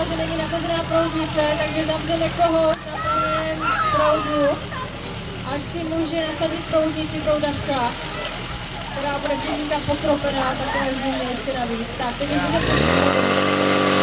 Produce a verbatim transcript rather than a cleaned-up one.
že není nasazená proudnice, takže zavřeme kohout na pravém proudu, ať si může nasadit proudnici proudařka, která bude tím pokropená, takové zimě ještě navíc. Tak, teď už může